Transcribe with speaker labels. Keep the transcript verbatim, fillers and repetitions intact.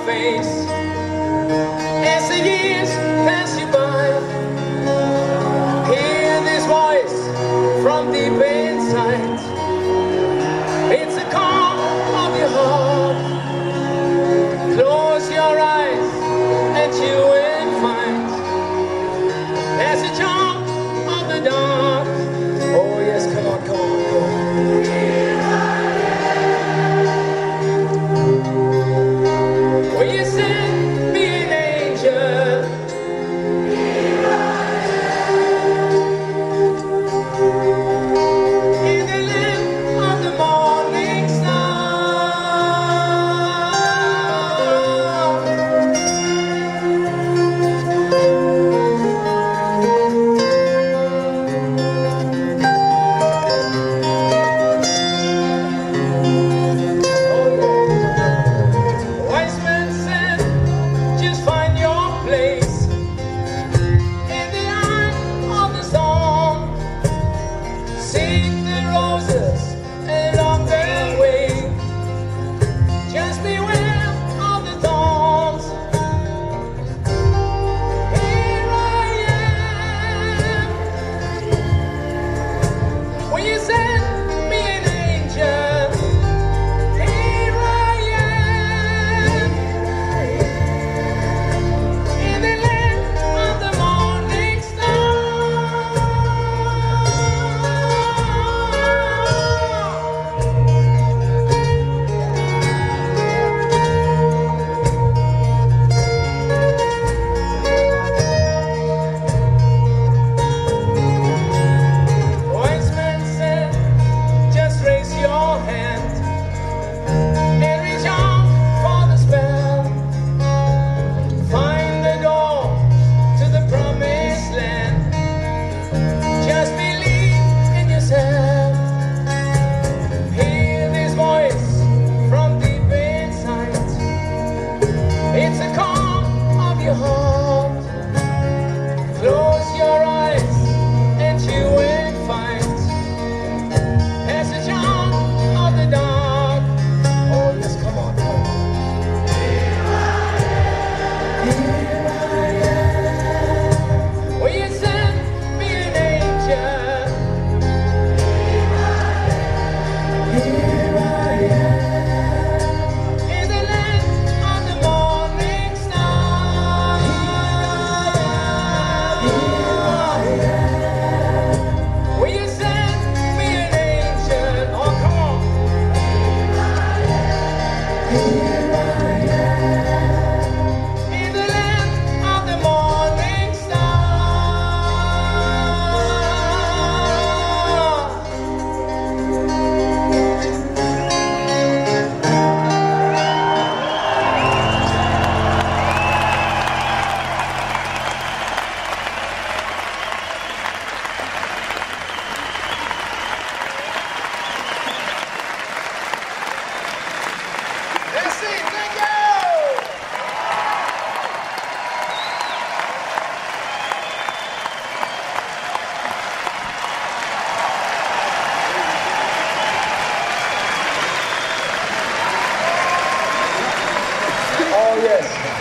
Speaker 1: face as the years pass you by. Hear this voice from deep inside. It's the call of your heart. Close your eyes and you will find there's a charm of the dark. Oh yes, come on, come on, come on. Here I am. Will you send me an angel? Here I am. In the land of the morning star. It's a call of your heart. Close your eyes and you will find there's a charm of the dark. Oh yes, come on, come on. Here I am. Here I am. Will you send me an angel? Here I am. Here I am. Oh yes.